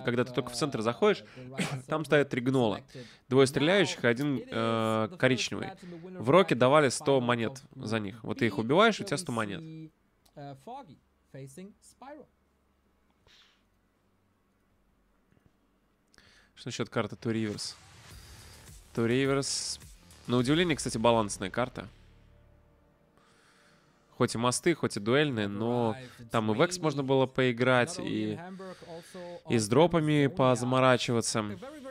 когда ты только в центр заходишь, там стоят 3 гнола. 2 стреляющих и 1 коричневый. В Роке давали 100 монет за них. Вот ты их убиваешь, у тебя 100 монет. Что насчет карты Two Rivers? Two Rivers... На удивление, кстати, балансная карта. Хоть и мосты, хоть и дуэльные, но там и в Экс можно было поиграть, и с дропами позаморачиваться.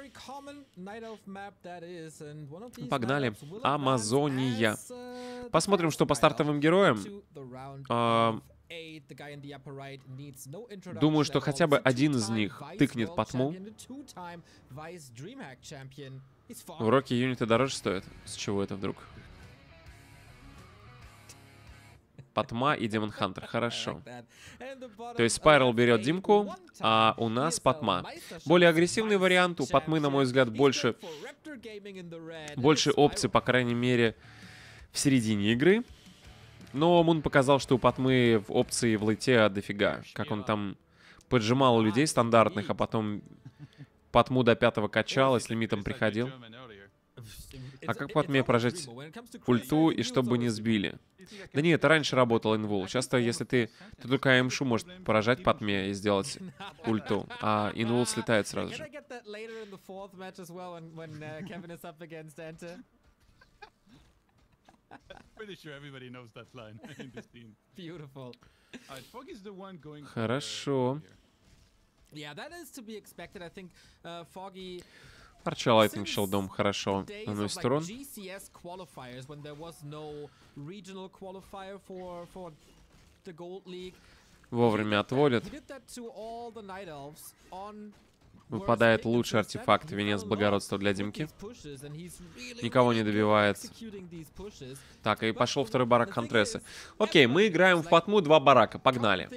Погнали. Амазония. Посмотрим, что по стартовым героям. Думаю, что хотя бы один из них тыкнет по тму. В Роке юниты дороже стоят. С чего это вдруг? Патма и Демон Хантер. Хорошо. То есть Спайрал берет Димку, а у нас Патма. Более агрессивный вариант. У Патмы, на мой взгляд, больше опций, по крайней мере, в середине игры. Но Мун показал, что у Патмы в опции в лейте дофига. Как он там поджимал людей стандартных, а потом Патму до 5-го качал и с лимитом приходил. А как Патме прожать ульту и чтобы не сбили? Да нет, это раньше работал инвул. Часто, если ты только АМШу может поражать Патме и сделать ульту, а инвул слетает сразу же. Хорошо. Арча Лайтнинг Шелдом хорошо наносит урон. Вовремя отводит. Выпадает лучший артефакт, венец благородства для Димки. Никого не добивает. Так, и пошел второй барак Хантресы. Окей, мы играем в Патму 2 барака. Погнали.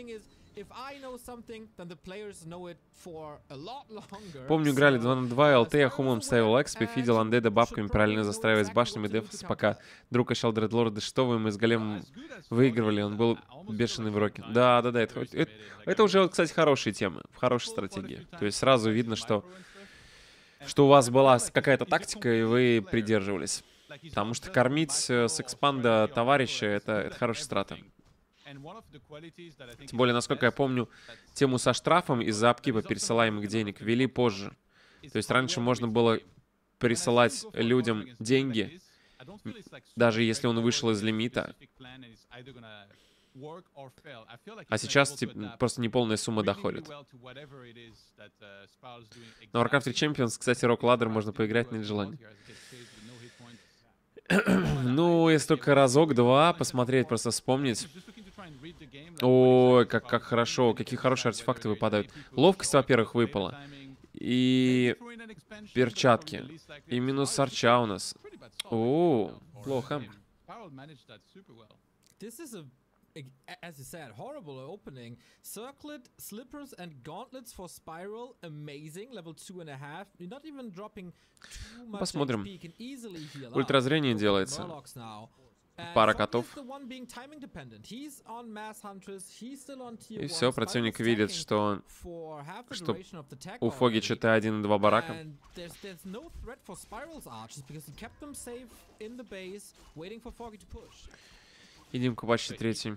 Помню, играли 2 на 2, ЛТ, я хумом ставил экспи, фидел андеда бабками, параллельно застраиваясь башнями дефс, пока друг качал дредлорда что мы с големом выигрывали, он был бешеный в Роке. Да, это уже, кстати, хорошие темы, хорошая стратегия. То есть сразу видно, что у вас была какая-то тактика, и вы придерживались. Потому что кормить с экспанда товарища — это хорошая страта. Тем более, насколько я помню, тему со штрафом из-за апкипа пересылаемых денег ввели позже. То есть раньше можно было присылать людям деньги, даже если он вышел из лимита. А сейчас просто неполная сумма доходит. На Warcraft 3 Champions, кстати, Rock Ladder можно поиграть, нет желания. Ну, если только разок-два посмотреть, просто вспомнить. Ой, как хорошо, какие хорошие артефакты выпадают. Ловкость, во-первых, выпала. И перчатки. И минус арча у нас. О, плохо. As you said, horrible opening. Circlet, slippers and gauntlets for Spiral. Amazing. Level 2.5. You're not even dropping too much. Посмотрим. HP. Can easily heal up. Ультразрение делается. Пара котов. И все, противник видит, что у Фогича Т1 и 2 барака. И Димка почти третий.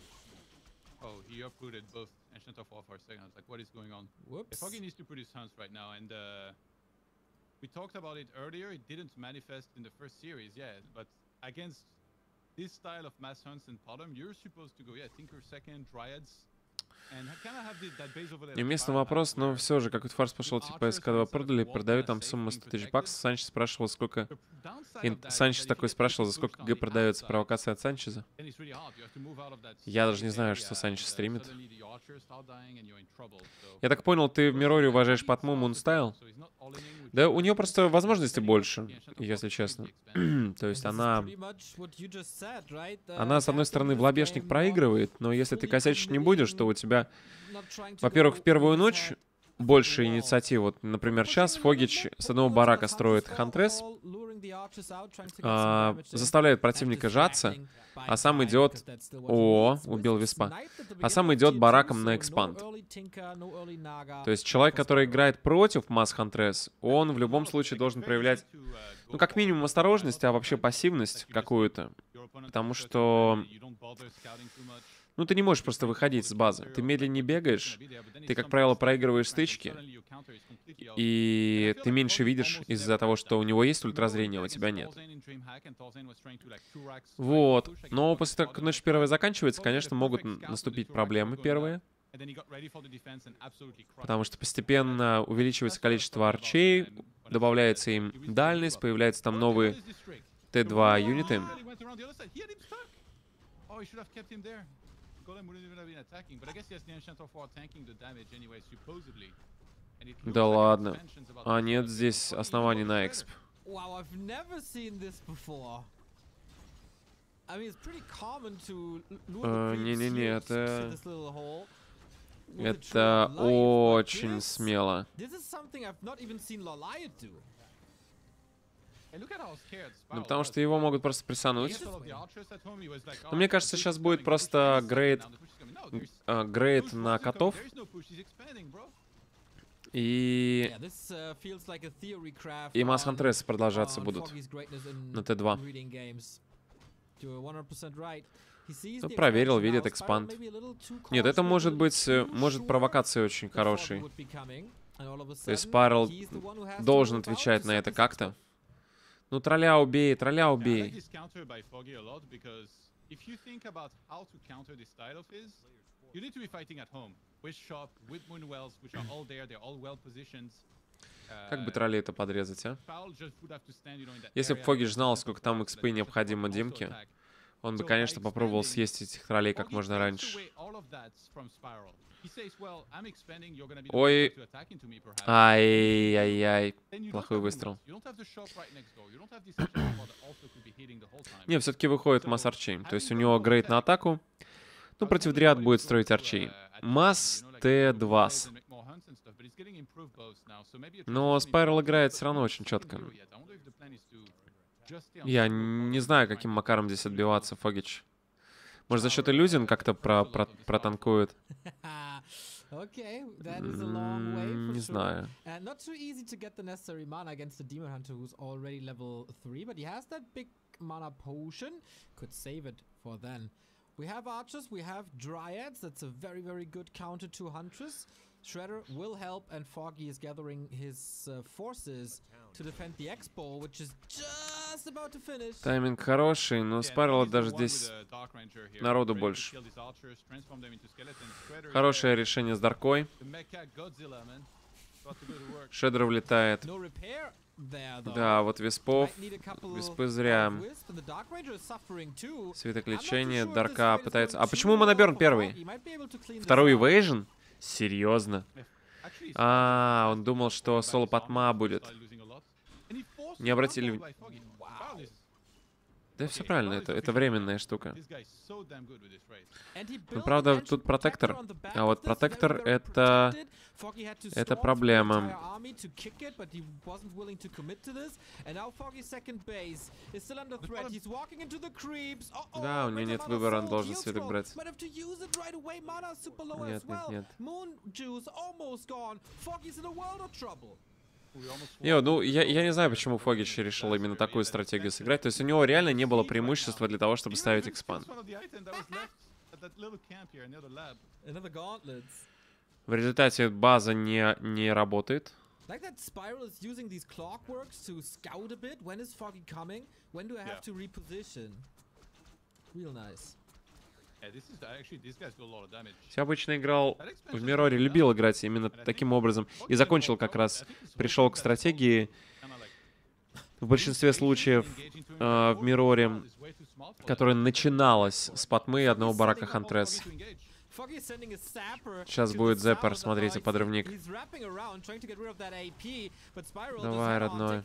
This style of mass hunts in bottom, you're supposed to go, yeah, Tinker second, Dryads, and kind of have that base over there. Неуместный вопрос, но все же, как фарс пошел, типа СК2 продали, продают там сумму 100 тысяч баксов. Санчес спрашивал, сколько... Санчес такой спрашивал, за сколько Г продается провокация от Санчеза. Я даже не знаю, что Санчес стримит. Я так понял, ты в Мироре уважаешь Патму, Мунстайл? Да, у нее просто возможностей больше, если честно. То есть она, с одной стороны, в лобешник проигрывает, но если ты косячить не будешь, то у тебя, во-первых, в первую ночь больше инициатив. Вот, например, сейчас Фогич с одного барака строит Хантрес, заставляет противника сжаться, а сам идет... О, убил Виспа. А сам идет бараком на экспанд. То есть человек, который играет против Масс Хантресс, он в любом случае должен проявлять, ну, как минимум осторожность, а вообще пассивность какую-то. Потому что... Ну, ты не можешь просто выходить с базы. Ты медленнее бегаешь, ты, как правило, проигрываешь стычки, и ты меньше видишь из-за того, что у него есть ультразрение, а у тебя нет. Вот. Но после того, как ночь первая заканчивается, конечно, могут наступить проблемы первые. Потому что постепенно увеличивается количество арчей, добавляется им дальность, появляются там новые Т2 юниты. Да ладно. А нет здесь оснований на эксп. Не-не-не, это очень смело. Ну, потому что его могут просто прессануть. Но мне кажется, сейчас будет просто грейд на котов. И Масс Хантресс продолжаться будут на Т2. Ну, проверил, видит экспанд. Нет, это может быть, может провокация очень хорошей. То есть Спайрл должен отвечать на это как-то. Ну, тролля убей, тролля убей. Как бы троллей это подрезать, а? Если бы Фогиш знал, сколько там XP необходимо Димке, он бы, конечно, попробовал съесть этих троллей как можно раньше. Ой. Ай-яй-яй. Плохой выстрел. Не, все-таки выходит Масс Арчей. То есть у него грейд на атаку. Ну, против Дриад будет строить Арчей. Масс Т2. Но Спайрл играет все равно очень четко. Я не знаю, каким макаром здесь отбиваться, Фогич. Может, за счет иллюзион как-то протанкует? Не знаю. We have archers, we have dryads. That's a very, very good counter to Huntress. Shredder will help, and Foggy is gathering his forces to defend the Expo, which is just about to finish. Тайминг хороший, но Спайрл даже здесь народу больше. Хорошее решение с Даркой. Шреддер влетает. Да, вот Виспов. Виспы зря. Свиток лечения. Дарка пытается... А почему Моноберн первый? Второй Evasion? Серьезно? А, он думал, что соло Патма будет. Не обратили... Да все правильно, это временная штука. Ну, правда, тут протектор. А вот протектор это проблема. Да, у него нет выбора, он должен свиток брать. Нет, нет, нет. Ну, я не знаю, почему Фогич решил именно такую стратегию сыграть. То есть у него реально не было преимущества для того, чтобы ставить экспанд. В результате база не работает. Я обычно играл в Мироре, любил играть именно таким образом. И закончил как раз, пришел к стратегии в большинстве случаев в Мироре, которая начиналась с Патмы и одного барака Хантресс. Сейчас будет Зеппер, смотрите, подрывник. Давай, родной.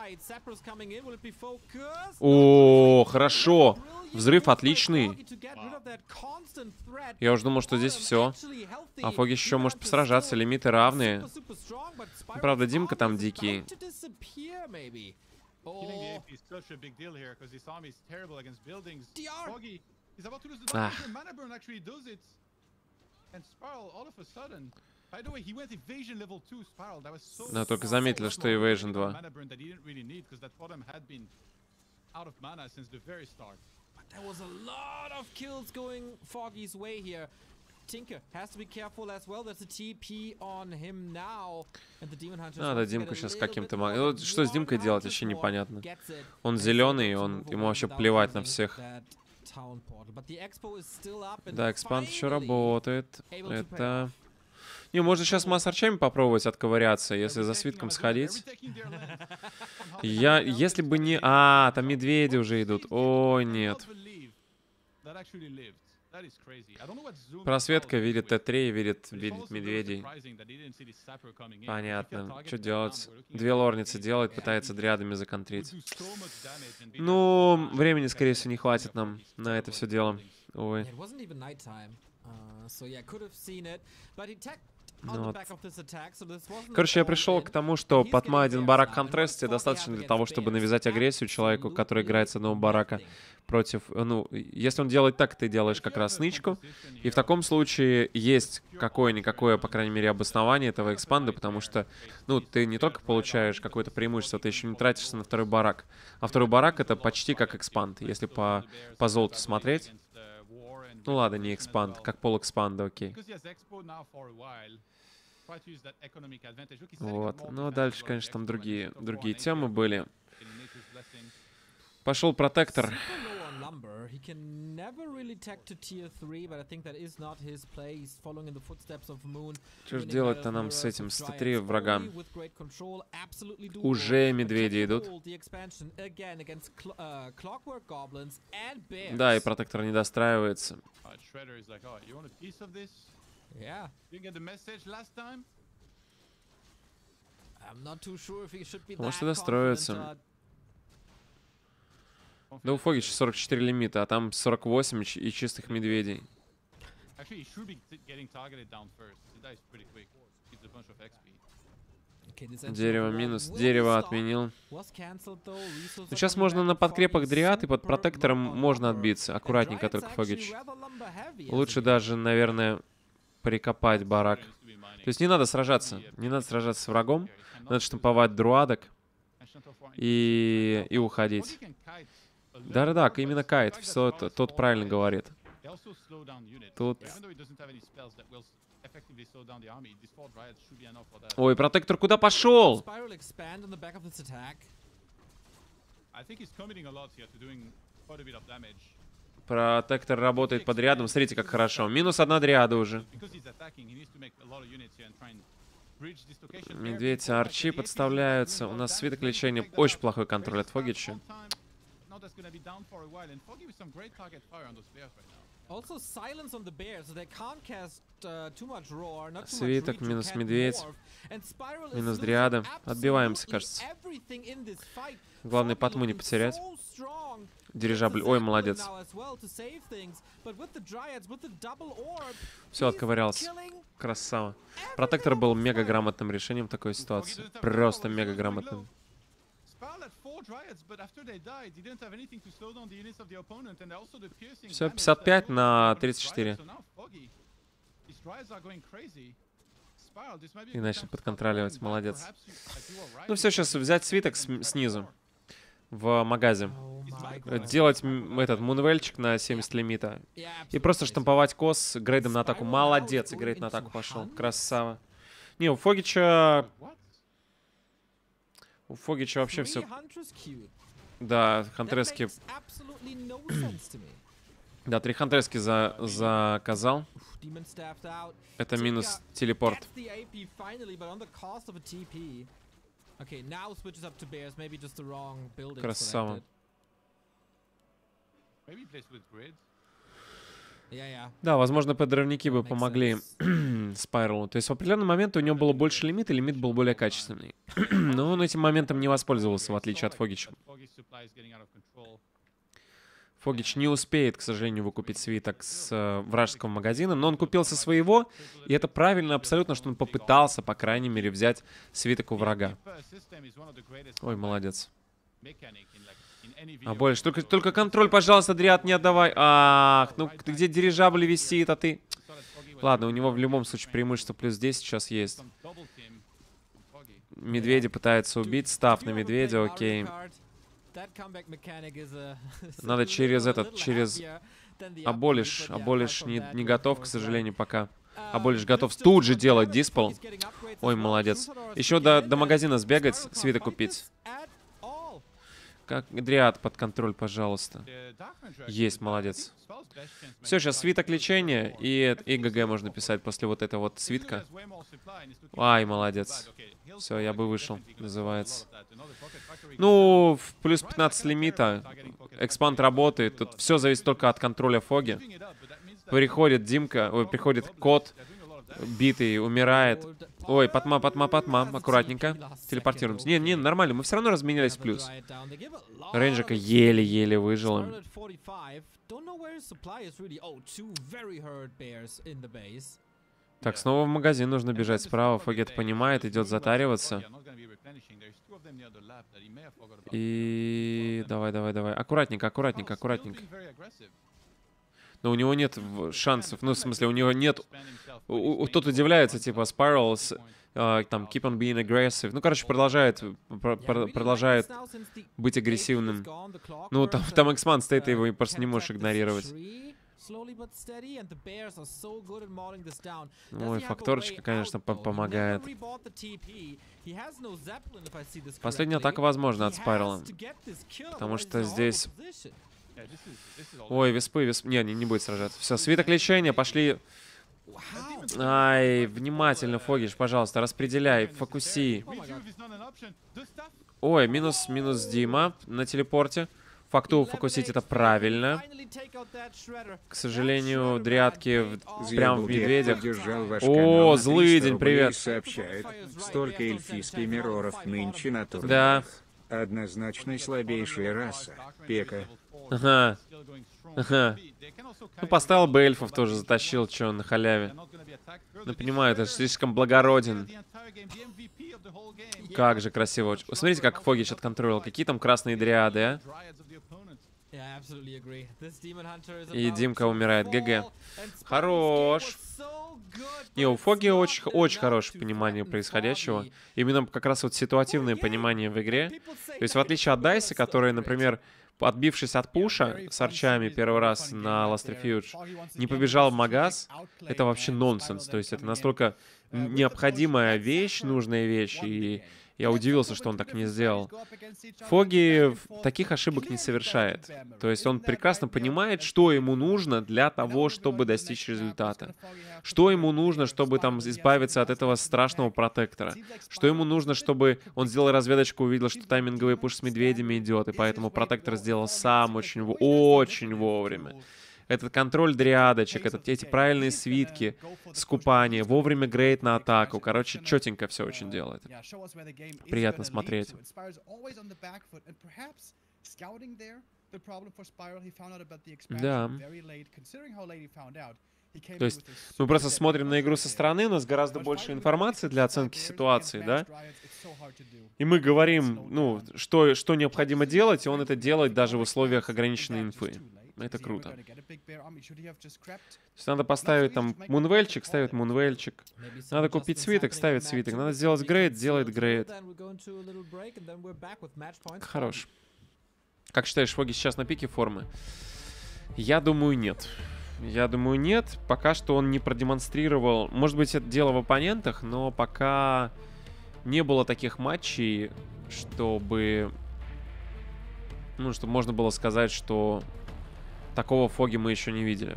О, хорошо. Взрыв отличный. Я уже думал, что здесь все. А Фогич еще может посражаться, лимиты равные. Правда, Димка там дикий. Killing the Oh, AP is such a big deal here because this army is terrible against buildings. DR. Foggy is about to lose the Ah. Mana Burn. Mana Burn actually does it. And Spiral all of a sudden. By the way, he went evasion level 2 Spiral. That was so Да, только smart. заметили, что Evasion 2. Mana Burn that he didn't really need because that bottom had been out of mana since the very start. there was a lot of kills going Foggy's way here. Tinker has to be careful as well. There's a TP on him now. And the Demon Hunter Надо Димку сейчас каким-то... Вот что с Димкой делать, вообще непонятно. Он зеленый, ему вообще плевать на всех. Да, экспанд еще работает. Это... Не, можно сейчас масс-арчами попробовать отковыряться, если за свитком сходить. Если бы не... А, там медведи уже идут. О, нет. Просветка видит Т3 и видит медведей. Понятно. Что делать? Две лорницы делает, пытается дриадами законтрить. Ну, времени, скорее всего, не хватит нам на это все дело. Увы. Ну вот. Короче, я пришел к тому, что Патма один барак Хантрес тебе достаточно для того, чтобы навязать агрессию человеку, который играет с одного барака против... Ну, если он делает так, ты делаешь как раз нычку. И в таком случае есть какое-никакое, по крайней мере, обоснование этого экспанда, потому что, ну, ты не только получаешь какое-то преимущество, ты еще не тратишься на второй барак. А второй барак — это почти как экспанд, если по золоту смотреть. Ну ладно, не экспанд, как пол-экспанда, окей. Вот. Ну, дальше, конечно, там другие темы были. Пошел протектор. Что ж делать-то нам с этим, с Т3 врагам? Уже медведи идут. Да, и протектор не достраивается. Может и достроится. Да у Фогича 44 лимита, а там 48 и чистых медведей. Дерево минус. Дерево отменил. Ну, сейчас можно на подкрепах дриад, и под протектором можно отбиться. Аккуратненько только, Фогич. Лучше даже, наверное, прикопать барак. То есть не надо сражаться. Не надо сражаться с врагом. Надо штамповать друадок и уходить. Да-да-да, именно кайт. Все, тот правильно говорит. Тут... Ой, протектор куда пошел? Протектор работает под рядом. Смотрите, как хорошо. Минус одна дриада уже. Медведь, арчи подставляются. У нас свиток лечения. Очень плохой контроль от Фогича. Свиток минус медведь. Минус дриада. Отбиваемся, кажется. Главное, Патму не потерять. Дирижабль. Ой, молодец. Все, отковырялся. Красава. Протектор был мега грамотным решением в такой ситуации. Просто мега грамотным. Все, 55 на 34. И начали подконтроливать. Молодец. Ну все, сейчас взять свиток снизу. В магазе. Делать этот мунвельчик на 70 лимита. И просто штамповать кос грейдом на атаку. Молодец, и грейд на атаку пошел. Красава. Не, у Фогича... У Фогича вообще все... Да, хантрески... Да, 3 хантрески заказал. Это минус телепорт. Красава. Да, возможно, подрывники бы помогли Спайралу. То есть в определенный момент у него было больше лимита, и лимит был более качественный. Но он этим моментом не воспользовался, в отличие от Фогича. Фогич не успеет, к сожалению, выкупить свиток с вражеского магазина, но он купил со своего, и это правильно абсолютно, что он попытался, по крайней мере, взять свиток у врага. Ой, молодец. А больше. Только контроль, пожалуйста, Дриад, не отдавай. Ах, ну ты где дирижабль висит, а ты... Ладно, у него в любом случае преимущество плюс 10 сейчас есть. Медведя пытается убить, став на медведя, окей. Надо через Аболиш. Аболиш не готов, к сожалению, пока. Аболиш готов тут же делать диспел. Ой, молодец. Еще до магазина сбегать, свиток купить. Как Дриад под контроль, пожалуйста. Есть, молодец. Все, сейчас свиток лечения и ГГ можно писать после вот этого вот свитка. Ай, молодец. Все, я бы вышел, называется. Ну, в плюс 15 лимита. Экспанд работает. Тут все зависит только от контроля Фоги. Приходит Димка, ой, приходит кот, битый, умирает. Ой, Патма, аккуратненько. Телепортируемся. Не, нормально, мы все равно разменялись в плюс. Рейнджика еле-еле выжил. Так, снова в магазин нужно бежать справа. Фоги это понимает, идет затариваться. И... Давай. Аккуратненько. Но у него нет шансов. Ну, в смысле, у него нет... Тут удивляется, типа, Spirals, там, keep on being aggressive. Ну, короче, продолжает быть агрессивным. Ну, там Эксман стоит, ты его просто не можешь игнорировать. Ой, факторочка, конечно, помогает. Последняя атака возможна от Спайрала. Потому что здесь... Ой, виспы. Не будет сражаться. Все, свиток лечения, пошли. Ай, внимательно, Фогиш, пожалуйста, распределяй, фокуси. Ой, минус Дима на телепорте. Факту фокусить это правильно. К сожалению, дриадки прям в медведях. О, злый день, привет. Сообщает, столько эльфийских мироров нынче на турнире. Да. Однозначно слабейшая раса. Пека. Ага. Ну, поставил бы эльфов тоже, затащил, что на халяве. Ну, понимаю, это слишком благороден. Как же красиво. Смотрите, как Фогич отконтролил. Какие там красные дриады, а? И Димка умирает. ГГ. Хорош. Не, у Фоги очень хорошее понимание происходящего. Именно как раз вот ситуативное понимание в игре. То есть в отличие от Дайса, который, например, отбившись от пуша с арчами первый раз на Last Refuge, не побежал в магаз, это вообще нонсенс. То есть это настолько необходимая вещь, нужная вещь, и я удивился, что он так не сделал. Фоги таких ошибок не совершает. То есть он прекрасно понимает, что ему нужно для того, чтобы достичь результата. Что ему нужно, чтобы там избавиться от этого страшного протектора. Что ему нужно, чтобы он сделал разведочку, увидел, что тайминговый пуш с медведями идет, и поэтому протектор сделал сам очень вовремя. Этот контроль дриадочек, эти правильные свитки, скупание, вовремя грейд на атаку. Короче, четенько все очень делает. Приятно смотреть. Да. То есть мы просто смотрим на игру со стороны, у нас гораздо больше информации для оценки ситуации, да? И мы говорим, ну, что необходимо делать, и он это делает даже в условиях ограниченной инфы. Это круто. То есть надо поставить там мунвельчик, ставит мунвельчик. Надо купить свиток, ставит свиток. Надо сделать грейд, делает грейд. Хорош. Как считаешь, Фоги сейчас на пике формы? Я думаю, нет. Пока что он не продемонстрировал... Может быть, это дело в оппонентах, но пока не было таких матчей, чтобы... Ну, чтобы можно было сказать, что... Такого Фоги мы еще не видели.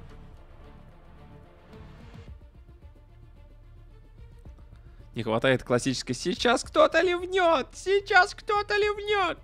Не хватает классической «Сейчас кто-то ливнет! Сейчас кто-то ливнет!»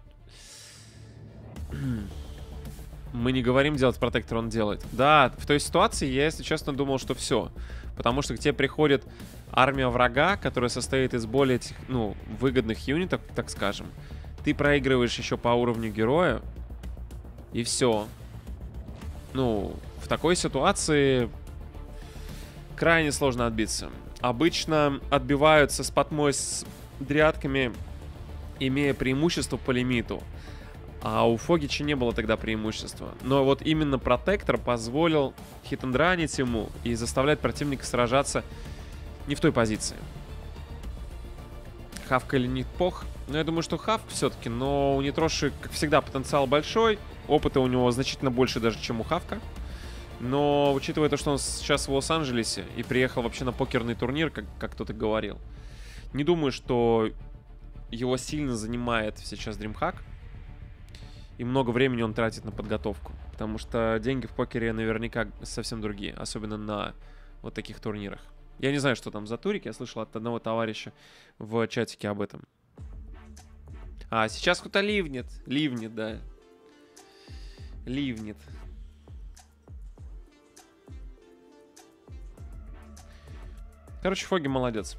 Мы не говорим делать протектор, он делает. Да, в той ситуации я, если честно, думал, что все. Потому что к тебе приходит армия врага, которая состоит из более, ну, выгодных юнитов, так скажем. Ты проигрываешь еще по уровню героя, и все. Ну, в такой ситуации крайне сложно отбиться. Обычно отбиваются с Патмой, с дриадками, имея преимущество по лимиту. А у Фогича не было тогда преимущества. Но вот именно протектор позволил хит-энд-ранить ему и заставлять противника сражаться не в той позиции. Хавка или Нитпох? Ну, я думаю, что Хавк все-таки, но у Нитроши, как всегда, потенциал большой. Опыта у него значительно больше даже, чем у Хавка. Но, учитывая то, что он сейчас в Лос-Анджелесе и приехал вообще на покерный турнир, как кто-то говорил, не думаю, что его сильно занимает сейчас DreamHack. И много времени он тратит на подготовку. Потому что деньги в покере наверняка совсем другие. Особенно на вот таких турнирах. Я не знаю, что там за турик. Я слышал от одного товарища в чатике об этом. А, сейчас кто-то ливнет. Ливнет, да. Ливнет. Короче, Фоги молодец.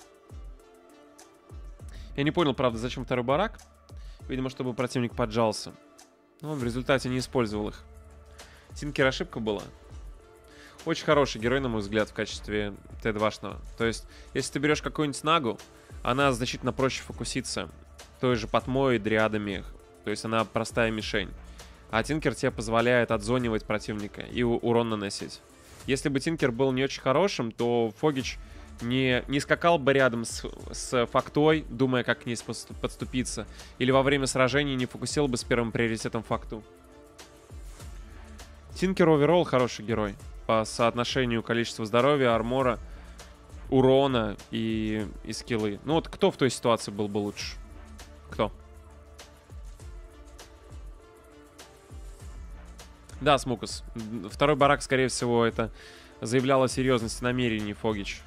Я не понял, правда, зачем второй барак. Видимо, чтобы противник поджался. Но он в результате не использовал их. Тинкер ошибка была. Очень хороший герой, на мой взгляд, в качестве Т2-шного. То есть, если ты берешь какую-нибудь Нагу, она значительно проще фокуситься той же Патмой, дриадами. То есть она простая мишень. А Тинкер тебе позволяет отзонивать противника и урон наносить. Если бы Тинкер был не очень хорошим, то Фогич не скакал бы рядом с фактой, думая, как к ней подступиться. Или во время сражений не фокусил бы с первым приоритетом факту. Тинкер оверолл хороший герой. По соотношению количества здоровья, армора, урона и скиллы. Ну вот кто в той ситуации был бы лучше? Кто? Да, Смукас. Второй барак, скорее всего, это заявляло о серьезности намерений Фогич.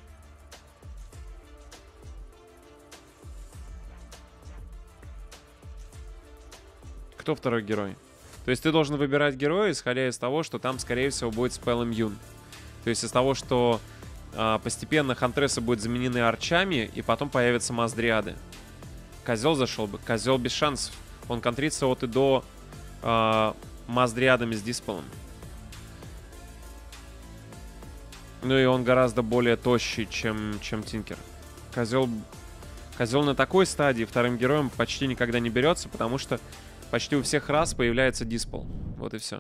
Кто второй герой? То есть ты должен выбирать героя, исходя из того, что там, скорее всего, будет спелл иммьюн. То есть из того, что постепенно хантресы будут заменены арчами, и потом появятся маздриады. Козел зашел бы. Козел без шансов. Он контрится от и до маздриадами с диспелом. Ну и он гораздо более тощий, чем Тинкер. Козел на такой стадии вторым героем почти никогда не берется, потому что почти у всех раз появляется диспел. Вот и все.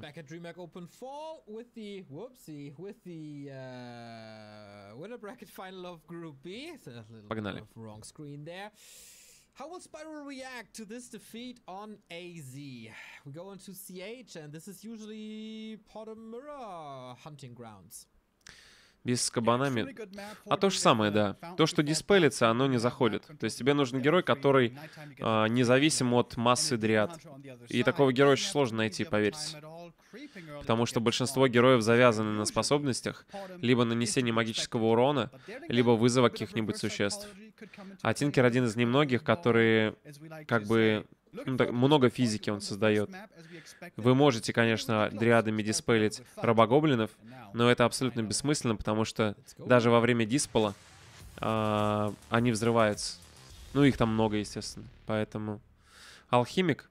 Погнали. How will Spiral react to this defeat on AZ? We go into CH, and this is usually Potamura hunting grounds. Без с кабанами. А то же самое, да. То, что диспелится, оно не заходит. То есть тебе нужен герой, который независим от массы дриад. И такого героя очень сложно найти, поверьте. Потому что большинство героев завязаны на способностях, либо нанесение магического урона, либо вызова каких-нибудь существ. А Тинкер один из немногих, которые как бы... Ну, так, много физики он создает. Вы можете, конечно, дриадами диспелить рабогоблинов, но это абсолютно бессмысленно, потому что даже во время диспела они взрываются. Ну, их там много, естественно. Поэтому... Алхимик?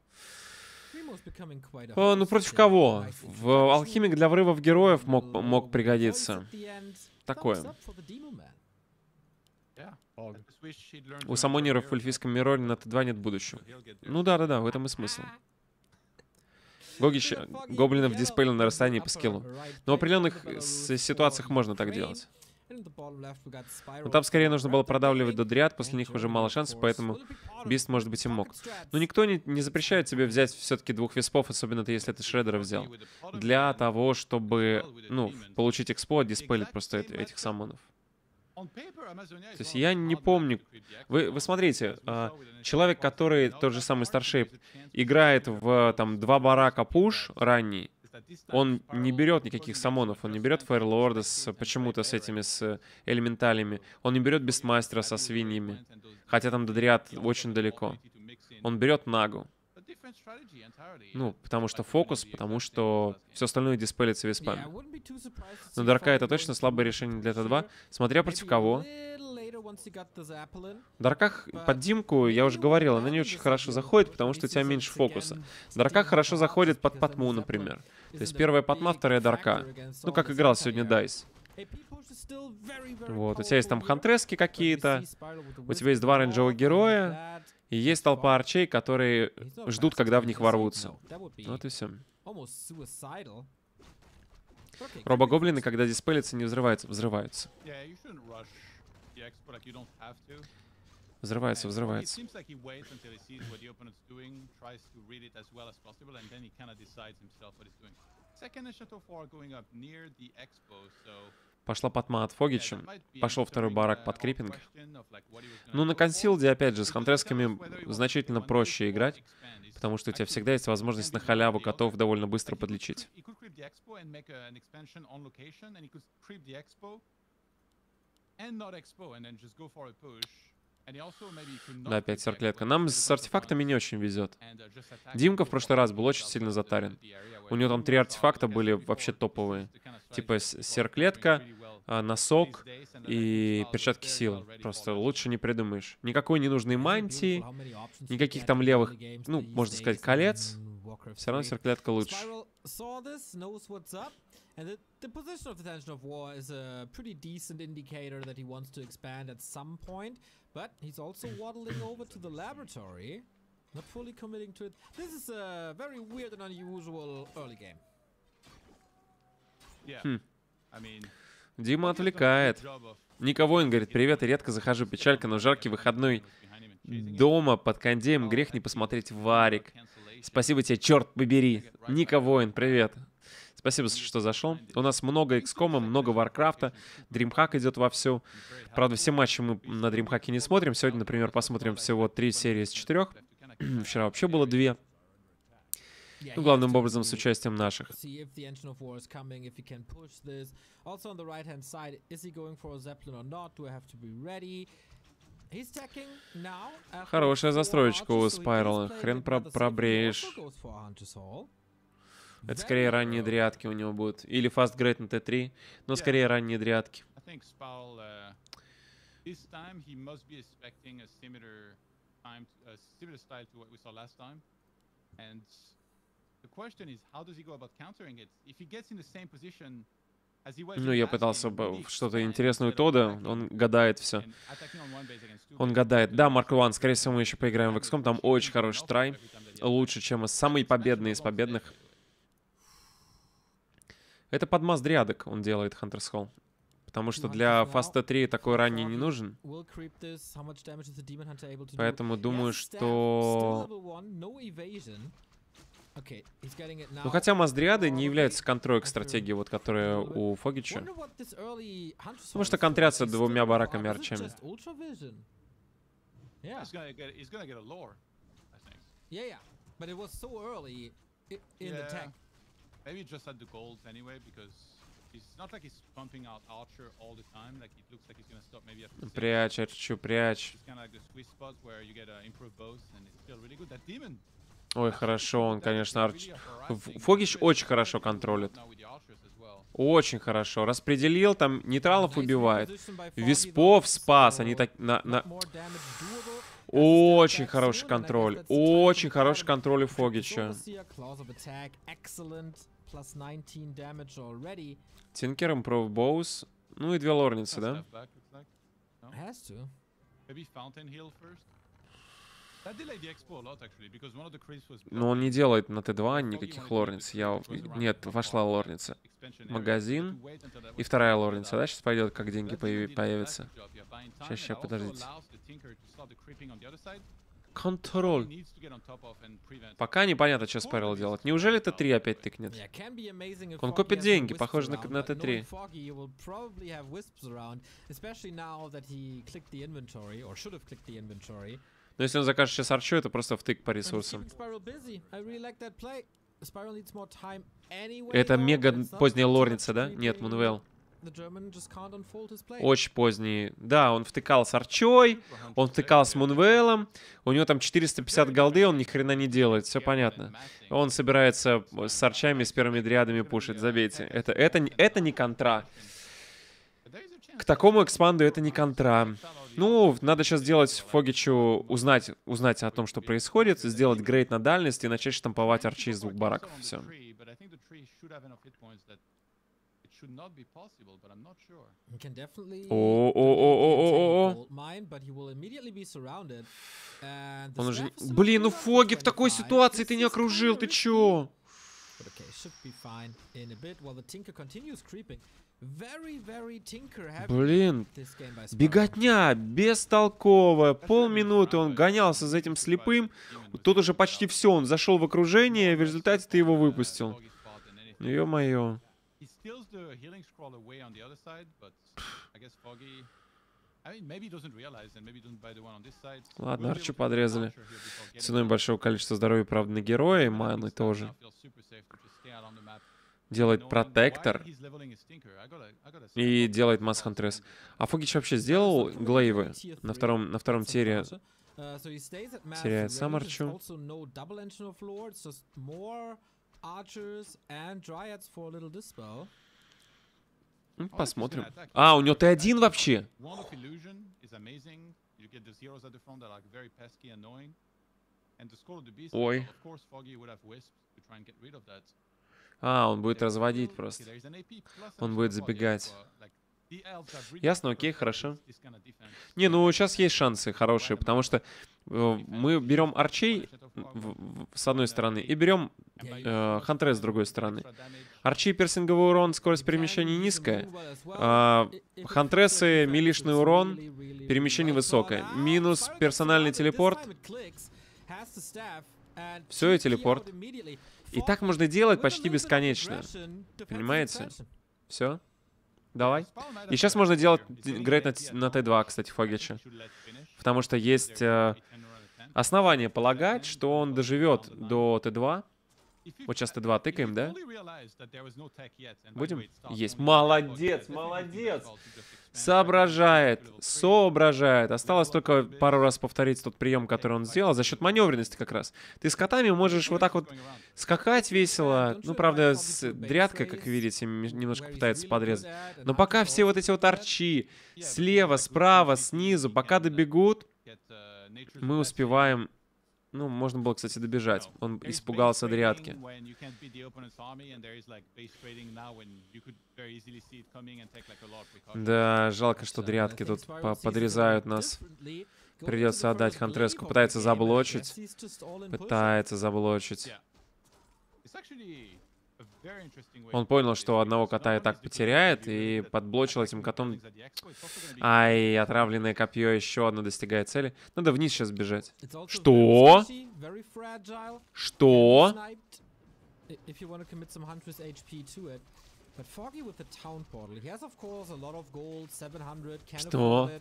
Ну, против кого? Алхимик для врывов героев мог пригодиться. Такое. У самонеров в эльфийском мироре на Т2 нет будущего. Ну да-да-да, в этом и смысл. Гогич гоблинов диспелил на расстоянии по скиллу. Но в определенных ситуациях можно так делать. Но там скорее нужно было продавливать до дриад, после них уже мало шансов, поэтому Бист, может быть, и мог. Но никто не запрещает тебе взять все-таки двух виспов, особенно если ты Шреддера взял. Для того, чтобы, ну, получить экспо, диспелить просто этих самонов. То есть я не помню. Вы смотрите, человек, который тот же самый Старшейп играет в там 2 барака пуш ранний, он не берет никаких самонов, он не берет Фейрлорда почему-то с этими, с элементалями, он не берет Бестмастера со свиньями, хотя там до дриад очень далеко. Он берет Нагу. Ну, потому что фокус, потому что все остальное диспелится виспами. Но Дарка это точно слабое решение для Т2, смотря против кого. Дарках под Димку, я уже говорил, она не очень хорошо заходит, потому что у тебя меньше фокуса. Дарка хорошо заходит под Патму, например. То есть первая Патма, вторая Дарка. Ну, как играл сегодня Дайс. Вот, у тебя есть там хантрески какие-то, у тебя есть 2 рейнджевых героя, И есть толпа арчей, которые He's not ждут, fast когда to в них succeed, ворвутся. no. That would be Вот и все. almost suicidal. Okay, Робогоблины, когда диспелятся, не взрываются. Взрываются. Yeah, you shouldn't rush the expo like you don't have to. Взрываются, And It взрываются. seems like he waits until he sees what the opponent's doing, tries to read it as well as possible, and then he kind of decides himself what he's doing. Second and Chateau 4 going up near the expo, so Пошла потма от yeah, Фогича. that might be Пошел второй answering барак the под whole крипинг. question of, like, what he was gonna Ну, на go for. консилде, опять же, с Because it tells хантерскими us whether he wants значительно to проще one играть, expand. He's потому что у тебя actually всегда есть возможность на can do one or халяву the готов other. довольно быстро Like, подлечить. he could creep the expo and make an expansion on location, and he could creep the expo and not expo, and then just go for a push. And he also maybe could not Да, опять creep the expo серклетка. and Нам just с get a bunch of артефактами не guns очень везет. and, just attack Димка and в go прошлый for раз it был очень without сильно the затарен. area where У него you там 3 are артефакта solid были as вообще before. This is топовые. the kind of Типа strategy that people are серклетка, doing really well носок these days, and then и Style was перчатки very сил. well ready Просто for that. лучше не придумаешь. Никакой ненужной Isn't it мантии, beautiful how many options you никаких get там in левых, early games ну, these можно сказать, days колец. in Warcraft Все равно 3? серклетка лучше. Spiral saw this, knows what's up, and the position of the Tension of War is a pretty decent indicator that he wants to expand at some point, but he's also waddling over to the laboratory, not fully committing to it. This is a very weird and unusual early game. Yeah. I mean, Дима Focus done a good отвлекает. job of Ника Воин говорит, привет, и редко захожу, печалька, но жаркий выходной дома под кондеем, грех не посмотреть Варик. Спасибо тебе, черт побери. Ника Воин, привет. Спасибо, что зашел. У нас много XCOM, много Варкрафта. DreamHack идет вовсю. Правда, все матчи мы на DreamHack не смотрим. Сегодня, например, посмотрим всего 3 серии из 4. Вчера вообще было 2. Yeah, Ну, he главным has to образом с участием наших. see if the engine of war is coming, if he can push this. Also on the right hand side, is he going for a Zeppelin or not? Do I have to be ready? He's stacking now. after Хорошая 4 застроечка у archers, so he is Спайрала. playing Хрен it rather safe. He пробреешь. also goes for Hunter's Hall. Это Very скорее ранние early. дрядки у него будут. Или Fast Great на Т3, но скорее ранние дрядки. I think Spal, this time he must be expecting a similar time, a similar style to what we saw last time. And the question is, how does he go about countering it? If he gets in the same position as he was in Ну, the я last пытался game, will бы he что-то expand интересное у instead of Тода. attacking Он гадает все. and attacking on one base against two Он bases? гадает. Да, Because Марк also Иван, the скорее всего, мы еще поиграем в damage XCOM. Там is очень huge хороший enough трай. every time that he Лучше, чем самый победный из победных. Это подмаз дрядок он делает, Hunter's Hall. Потому что для Fast T3 такой ранний не нужен. Will creep this. How much damage is the Demon Hunter able to do? Поэтому думаю, Yes, staff, что... still level 1, no evasion. Okay, he's getting it now. Ну, хотя Маздриады не являются контроль стратегии, вот которая у Фогича. Wonder what this early Hunter's Потому что Hall is for. контрятся Is he двумя still бараками is it арчами. just Ultra Vision? Yeah. He's gonna get a lore, I think. Yeah. But it was so early in the Yeah. tech. Maybe just at the gold anyway, because it's not like he's pumping out Archer all the time. Like it looks like he's gonna stop maybe after 6. Прячь, Арчу, прячь. It's kind of like the sweet spot where you get improved both, and it's still really good. That demon. Ой, хорошо, он, конечно, Фогич очень хорошо контролит. Очень хорошо. Распределил, там нейтралов убивает. Виспов спас, они так... Очень хороший контроль. Очень хороший контроль у Фогича. Тинкер, Improve Bows. Ну и 2 лорницы, да? Maybe Fountain Hill first. That delayed the expo a lot actually, because one of the creeps was Но он не делает на Т2 никаких лорниц. Нет, вошла лорница. Магазин. И вторая лорница, да? Сейчас пойдет, как деньги появятся. Сейчас, подождите. Контроль. Пока непонятно, что Спайрал делать. Неужели Т3 опять тыкнет? Он копит деньги, похоже на Т3. Но если он закажет сейчас арчу, это просто втык по ресурсам. Это мега поздняя лорница, да? Нет, Мануэл. Очень поздний. Да, он втыкал с арчой, он втыкал с Мунвейлом. У него там 450 голды, он ни хрена не делает, все понятно. Он собирается с арчами, с первыми дриадами пушить, забейте. Это не контра. К такому экспанду это не контра. Ну, надо сейчас сделать Фогичу, узнать о том, что происходит, сделать грейд на дальность и начать штамповать арчи из 2 бараков. Все. should not be possible, but I'm not sure. He can definitely О-о-о-о-о-о-о. gold mine, but he will immediately be surrounded. And the Он уже... staff is still Блин, ну good on Фоги в такой 25. ситуации ты This не is окружил, kinda ты risky. чё? But okay, should be fine in a bit while the Tinker continues creeping. Very, very Tinker heavy Блин, this game by Spiral. беготня бестолковая. Полминуты он гонялся за этим слепым. Тут уже почти все, он зашел в окружение, в результате ты его выпустил. Ну, ё-моё. He steals the healing scroll away on the other side, but I guess Foggy. I mean, maybe he doesn't realize and maybe doesn't buy the one on this side. Ладно, We'll be Арчи able to подрезали. capture here before getting Ценой out. большого количества здоровья, правда, на героя, и But at маны least тоже. now feels super safe to just stay out on the map, Делает knowing протектор why he's leveling his Tinker. I gotta say, и Foggy делает is масс fast хантрес. and А Фогич вообще сделал глейвы на втором тире? So he stays at mass теряет range. сам There's Арчу. also no double engine of lords, just more archers and dryads for a little dispel. Ну, посмотрим. А, у него Т1 вообще. Wand of Illusion is amazing. You get the zeros at the front that are very pesky and annoying. And the Skull of the Beast, Ой. well, of course, Foggy would have Wisp to try and get rid of that. А, он будет There is разводить still- просто. okay, there is an AP plus Он and будет Foggy, забегать. but, like, the elves have really Ясно, окей, perfected хорошо. this kind of defense. Не, ну сейчас есть шансы хорошие, потому что мы берем арчей с одной стороны и берем хантрес с другой стороны. Арчи персинговый урон, скорость перемещения низкая. Хантресы, милишный урон, перемещение высокое. Минус персональный телепорт. Все, и телепорт. И так можно делать почти бесконечно. Понимаете? Все. Давай. И сейчас можно делать грейд на Т2, кстати, Фогича. Потому что есть основания полагать, что он доживет до Т2. Вот сейчас Т2 тыкаем, да? Будем? Есть. Молодец, молодец. Соображает, соображает. Осталось только пару раз повторить тот прием, который он сделал, за счет маневренности как раз. Ты с котами можешь вот так вот скакать весело. Ну, правда, с дрядкой, как видите, немножко пытается подрезать. Но пока все вот эти вот арчи слева, справа, снизу, пока добегут, мы успеваем... Ну, можно было, кстати, добежать. Он испугался дрядки. Да, жалко, что дрядки тут подрезают нас. Придется отдать хантреску. Пытается заблочить. Пытается заблочить. Он понял, что одного кота и так потеряет, и подблочил этим котом. Ай, отравленное копье еще одно достигает цели. Надо вниз сейчас бежать. Что? Что? Что?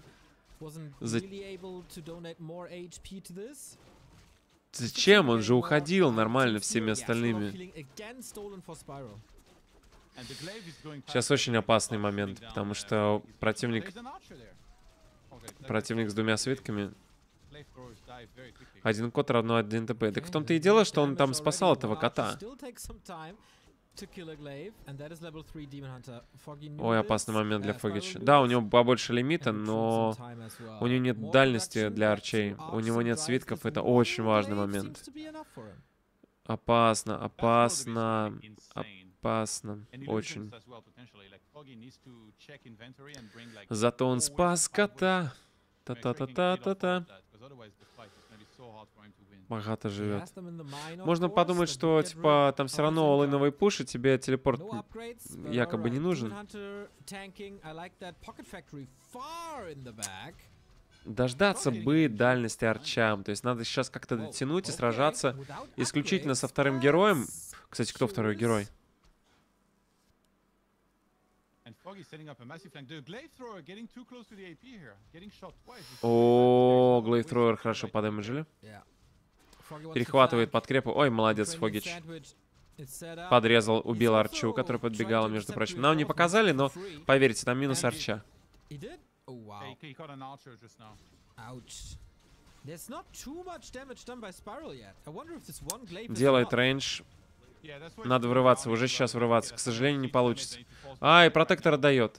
Зачем? Он же уходил нормально всеми остальными. Сейчас очень опасный момент, потому что противник с двумя свитками. Один кот равно 1 ТП. Так в том-то и дело, что он там спасал этого кота. Ой, опасный момент для Фогича. Да, у него побольше лимита, но у него нет дальности для арчей. У него нет свитков, это очень важный момент. Опасно, опасно, опасно. Очень. Зато он спас кота. Та-та-та-та-та-та. Богато живет. Можно подумать, что, типа, там все равно оллиновый пуш, и тебе телепорт якобы не нужен. Дождаться бы дальности арчам. То есть надо сейчас как-то дотянуть и сражаться исключительно со вторым героем. Кстати, кто второй герой? О, Глейвтроер хорошо подэмэджили. Перехватывает подкрепу. Ой, молодец, Фогич. Подрезал, убил арчу, который подбегала, между прочим. Нам не показали, но, поверьте, там минус арча. Делает рейндж. Надо врываться, уже сейчас врываться. К сожалению, не получится. А, и протектор дает.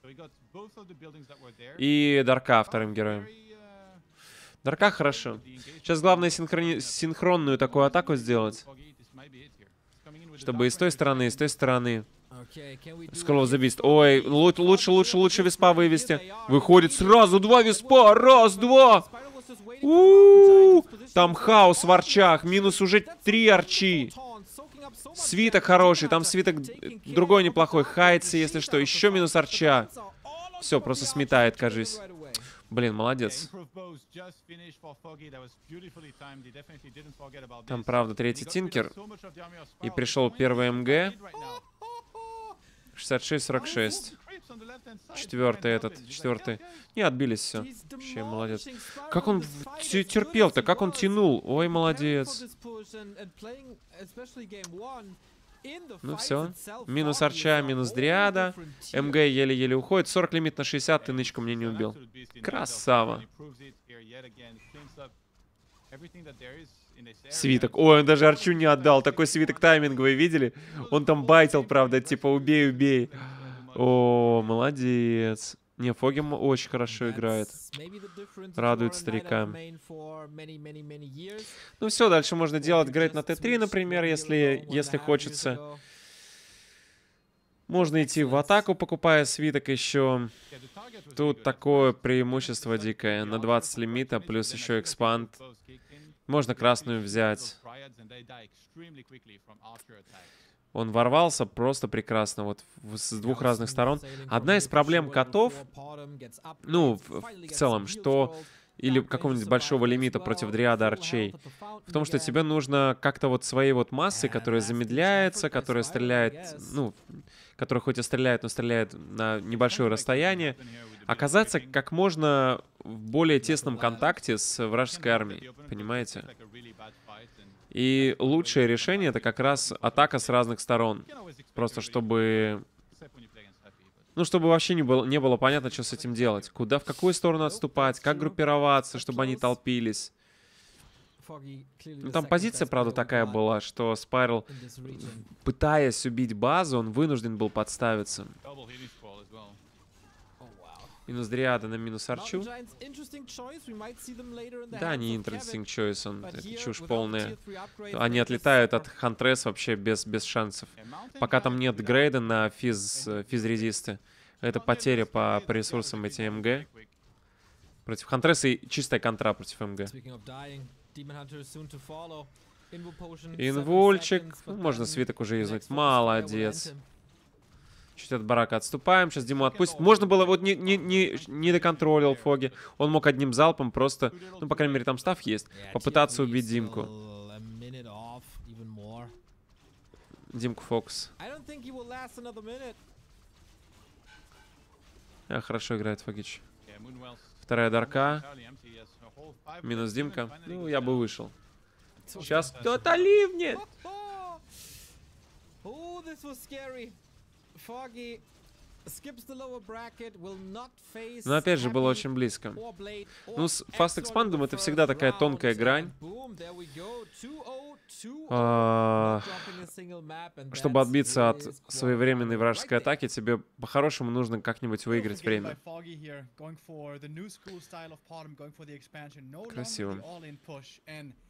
И Дарка вторым героем. Дарка хорошо. Сейчас главное синхронную такую атаку сделать. Чтобы и с той стороны, и с той стороны. Skull of the Beast. Ой, лучше виспа вывести. Выходит сразу 2 виспа. Раз, два. Там хаос в арчах. Минус уже 3 арчи. Свиток хороший. Там свиток другой неплохой. Хайтси, если что. Еще минус арча. Все, просто сметает, кажись. Блин, молодец. Там, правда, третий тинкер. И пришел первый МГ. 66-46. Четвертый этот. Четвертый. Не, отбились все. Вообще, молодец. Как он терпел-то? Как он тянул? Ой, молодец. Ну все. Минус арча, минус дриада. МГ еле-еле уходит. 40 лимит на 60, ты нычку мне не убил. Красава. Свиток. Ой, он даже арчу не отдал. Такой свиток тайминговый, видели? Он там байтил, правда, типа убей, убей. О, молодец. Не, Фоги очень хорошо играет. Радует старика. Ну все, дальше можно делать грейд на Т3, например, если хочется. Можно идти в атаку, покупая свиток еще. Тут такое преимущество дикое. На 20 лимита, плюс еще экспанд. Можно красную взять. Он ворвался просто прекрасно, вот с двух разных сторон. Одна из проблем котов, ну, в целом, что... Или какого-нибудь большого лимита против дриада арчей. В том, что тебе нужно как-то вот своей вот массой, которая замедляется, которая стреляет, ну, которая хоть и стреляет, но стреляет на небольшое расстояние, оказаться как можно в более тесном контакте с вражеской армией, понимаете? И лучшее решение — это как раз атака с разных сторон. Просто чтобы... Ну, чтобы вообще не было понятно, что с этим делать. Куда, в какую сторону отступать, как группироваться, чтобы они толпились. Ну, там позиция, правда, такая была, что Спайрал, пытаясь убить базу, он вынужден был подставиться. Минус дриада на минус арчу. Да, не interesting choice, это чушь полная. Они отлетают от Хантрес вообще без шансов. Пока там нет грейда на физ-резисты. Это потеря по ресурсам эти МГ. Против Хантреса и чистая контра против МГ. Инвульчик. Ну, можно свиток уже юзнуть. Молодец. Чуть от барака отступаем. Сейчас Диму отпустит. Можно было, вот не доконтролил Фоги. Он мог одним залпом просто, ну, по крайней мере, там став есть, попытаться убить Димку. Димку Фокс. Хорошо играет Фогич. Вторая дарка. Минус Димка. Ну, я бы вышел. Сейчас кто-то ливнет. Но опять же, было очень близко. Ну, с Fast Expand'ом это всегда такая тонкая грань. Чтобы отбиться от своевременной вражеской атаки, тебе по-хорошему нужно как-нибудь выиграть время. Красиво.